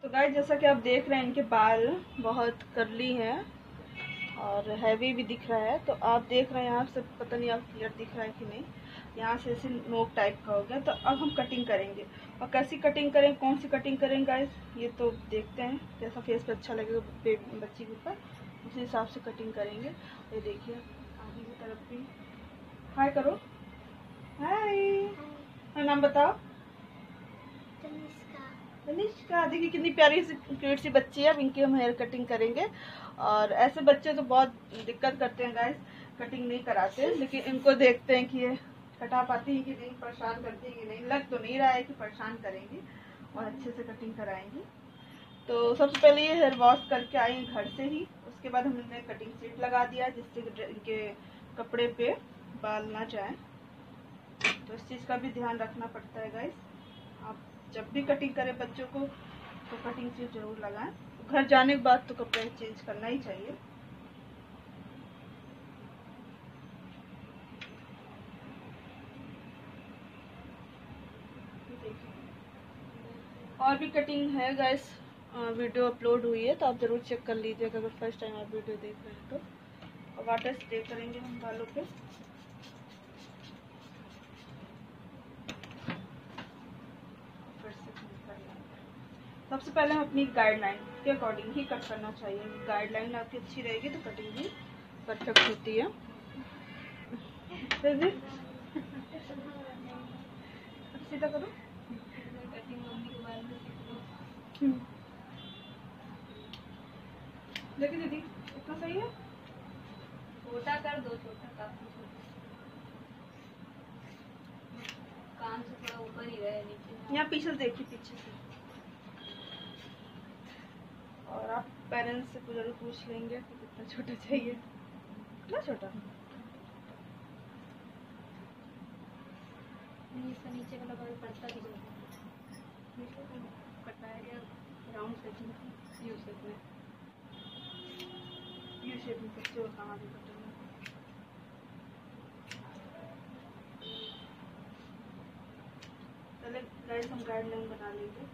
तो गाइस जैसा कि आप देख रहे हैं इनके बाल बहुत कर्ली हैं और हैवी भी दिख रहा है। तो आप देख रहे हैं यहाँ से, पता नहीं आप क्लियर दिख रहा है कि नहीं, यहाँ से ऐसे नोक टाइप का हो गया। तो अब हम कटिंग करेंगे और कैसी कटिंग करें, कौन सी कटिंग करें गाइस, ये तो देखते हैं जैसा फेस पे अच्छा लगेगा बच्ची के ऊपर, उसी हिसाब से कटिंग करेंगे। ये देखिए आगे की तरफ भी हाय करो, हाय, नाम बताओ। तनिष्का। देखिए कितनी प्यारी सी क्यूट सी बच्ची है। अब इनकी हम हेयर कटिंग करेंगे और ऐसे बच्चे तो बहुत दिक्कत करते हैं गाइस, कटिंग नहीं कराते, लेकिन इनको देखते हैं कि ये कटा पाती है कि नहीं, परेशान करती है कि नहीं। लग तो नहीं रहा है कि परेशान करेंगी और अच्छे से कटिंग कराएंगी। तो सबसे पहले ये हेयर वॉश करके आई घर से ही, उसके बाद हमने कटिंग शीट लगा दिया जिससे इनके कपड़े पे बाल ना जाए। तो इस चीज़ का भी ध्यान रखना पड़ता है गाइस। आप जब भी कटिंग करें बच्चों को तो कटिंग शीट जरूर लगाएं। घर जाने के बाद तो कपड़े चेंज करना ही चाहिए। और भी कटिंग है गाइस, वीडियो अपलोड हुई है तो आप जरूर चेक कर लीजिएगा अगर फर्स्ट टाइम आप वीडियो देख रहे हैं तो। और वाटर स्प्रे करेंगे हम बालों पे। सबसे पहले हम अपनी गाइडलाइन के अकॉर्डिंग ही कट करना चाहिए। गाइडलाइन आपकी अच्छी रहेगी तो कटिंग भी परफेक्ट होती है। सीधा करो। देखिए दीदी इतना सही है, छोटा कर दो, छोटा काफी कान से थोड़ा ऊपर ही रहे, नीचे। यहाँ पीछे देखिए, पीछे से। और आप पेरेंट्स से जरूर पूछ लेंगे कि कितना छोटा चाहिए, कितना छोटा। नहीं, इसका नीचे वाला बाल पड़ता भी जाता है, कटाया गया राउंड शेप में, यू शेप में, यू शेप में सबसे और कहाँ भी कटेंगे। पहले गाइस हम गाइडलाइन बना लेंगे।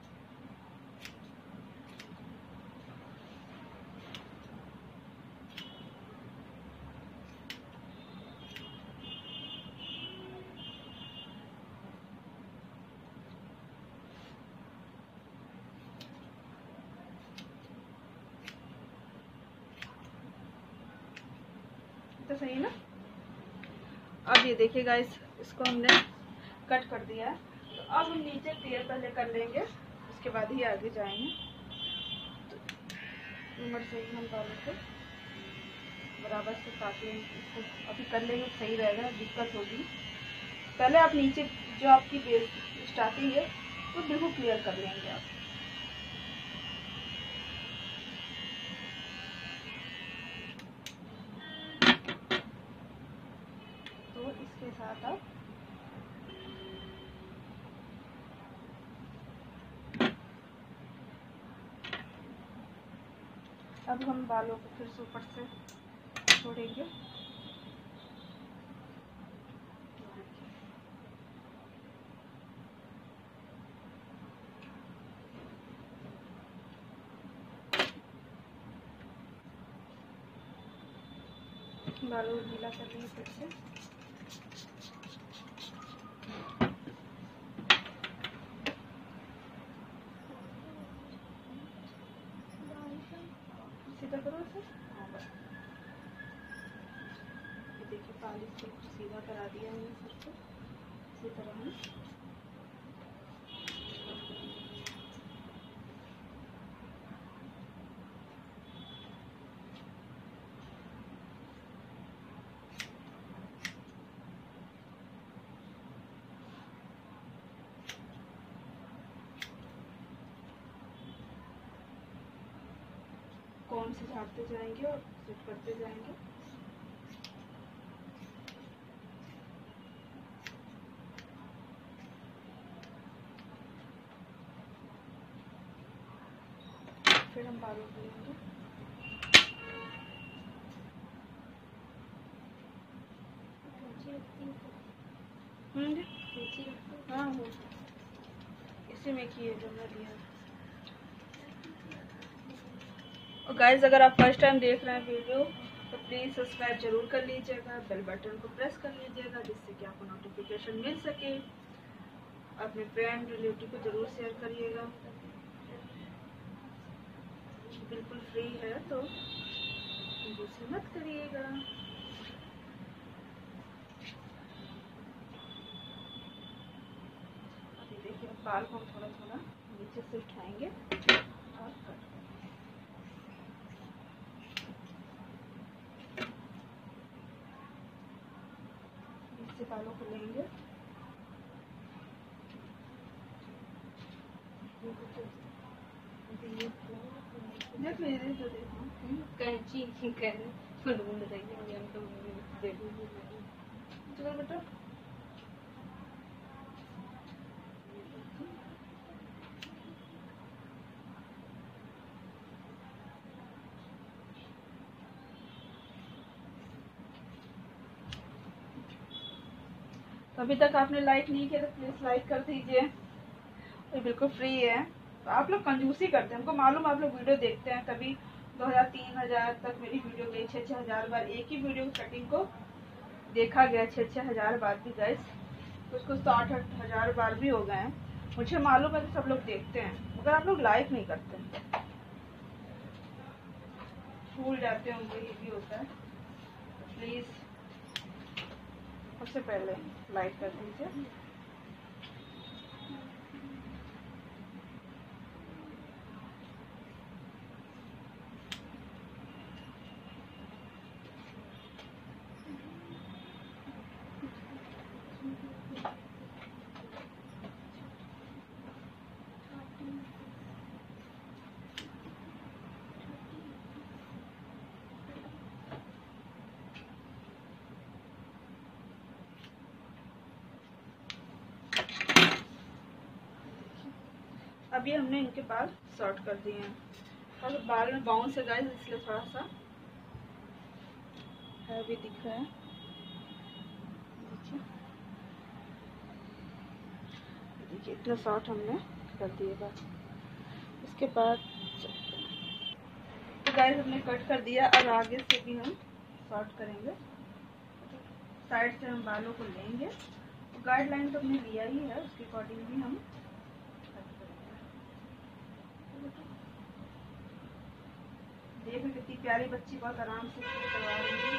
तो सही है ना। अब ये देखिए गाइस, इसको हमने कट कर दिया है। तो अब हम नीचे क्लियर पहले कर लेंगे, उसके बाद ही आगे जाएंगे। तो उम्र से ही हम बालों को बराबर से काट लेंगे, इसको अभी कर लेंगे सही रहेगा, दिक्कत होगी। पहले आप नीचे जो आपकी बेस स्टार्टिंग है वो बिल्कुल क्लियर कर लेंगे आप। तो इसके साथ आप अब हम बालों को फिर से ऊपर से छोड़ेंगे। बालों को गीला कर लेंगे फिर से। सीधा करो इसे। हाँ बस, ये देखिए पानी से सीधा करा दिया हमने सबको। इसी तरह हम कौन से झाड़ते जाएंगे और सेट करते जाएंगे। फिर हम बालों को लेंगे। हाँ वो इसी में किए जो मैं लिया। और गाइज अगर आप फर्स्ट टाइम देख रहे हैं वीडियो तो प्लीज़ सब्सक्राइब जरूर कर लीजिएगा, बेल बटन को प्रेस कर लीजिएगा जिससे कि आपको नोटिफिकेशन मिल सके। अपने फ्रेंड रिलेटिव को जरूर शेयर करिएगा, बिल्कुल फ्री है तो कंजूसी मत करिएगा। अभी देखिए बाल को थोड़ा थोड़ा नीचे से उठाएंगे और कट नीचे बालों को लेंगे। देख लीजिए जो देखो कैंची कह रहे ढूंढ रही है हम तो देखूंगी। चलो बेटा तो अभी तक आपने लाइक नहीं किया तो प्लीज लाइक कर दीजिए, ये बिल्कुल फ्री है। तो आप लोग कंजूसी करते हैं, हमको मालूम आप लोग वीडियो देखते हैं, कभी 2000-3000 तक मेरी वीडियो गई, 6-6 हजार बार एक ही वीडियो की कटिंग को देखा गया 6-6 हजार बार भी गाइस, कुछ कुछ तो 8-8 हजार बार भी हो गए हैं। मुझे मालूम है कि सब लोग देखते हैं मगर आप लोग लाइक नहीं करते हैं, भूल जाते होंगे, ये भी होता है। तो प्लीज सबसे पहले लाइक कर दीजिए। अभी हमने इनके बाल शॉर्ट कर दिए हैं और बाल में बाउंस है गाइस, इसलिए थोड़ा सा हैवी दिख रहा है। देखिए इतना शॉर्ट हमने कर दिए बाल। इसके बाद तो गाइस हमने कट कर दिया, अब आगे से भी हम शॉर्ट करेंगे। साइड से हम बालों को लेंगे, गाइडलाइन तो हमने लिया ही है, उसके अकॉर्डिंग भी हम देखो कितनी प्यारी बच्ची बहुत आराम से करवा रही है।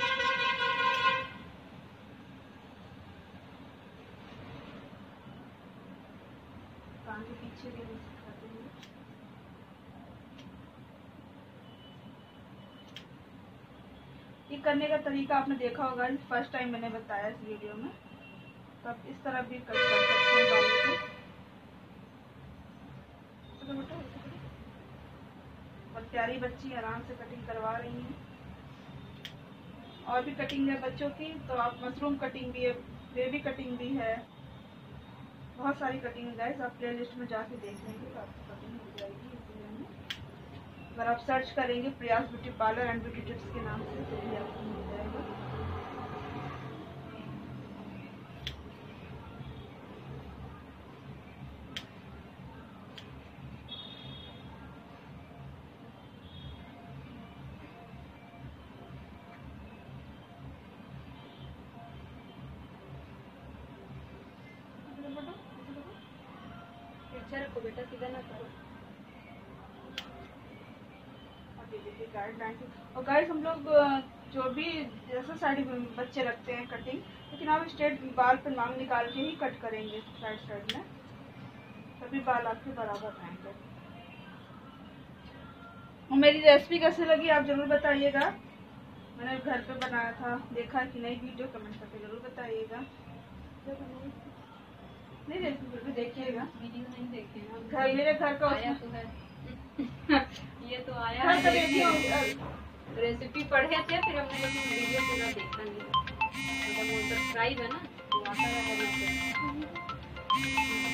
कान के पीछे भी हम सिखाते हैं। ये करने का तरीका आपने देखा होगा, फर्स्ट टाइम मैंने बताया इस वीडियो में, तो आप इस तरह भी कट कर सकते हैं बालों को। और प्यारी बच्ची आराम से कटिंग करवा रही हैं। और भी कटिंग है बच्चों की, तो आप मशरूम कटिंग भी है, बेबी कटिंग भी है, बहुत सारी कटिंग है गाइस। आप प्लेलिस्ट में जाके देख लेंगे तो आपको कटिंग मिल जाएगी इस वीडियो में। अगर आप सर्च करेंगे Prayas beauty parlour and beauty tips के नाम से तो भी आपको मिल जाएगा। अच्छा रखो बेटा, सीधा ना करो। गाइडलाइन और गाइस हम लोग जो भी जैसा साइड बच्चे रखते हैं कटिंग, लेकिन आप स्ट्रेट बाल पे नाम निकाल के ही कट करेंगे साइड साइड में, तभी बाल आपके बराबर आएंगे। और मेरी रेसिपी कैसे लगी आप जरूर बताइएगा, मैंने घर पे बनाया था, देखा कि नहीं वीडियो कमेंट करके जरूर बताइएगा। नहीं रेसिपी भी देखिएगा, वीडियो नहीं देखे ना, घर मेरे घर का आया तो है ये तो आया घर का रेसिपी पढ़े थे, फिर हमने लेकिन वीडियो पूरा देखा नहीं, मतलब वो सब्सक्राइब है ना तो आता है।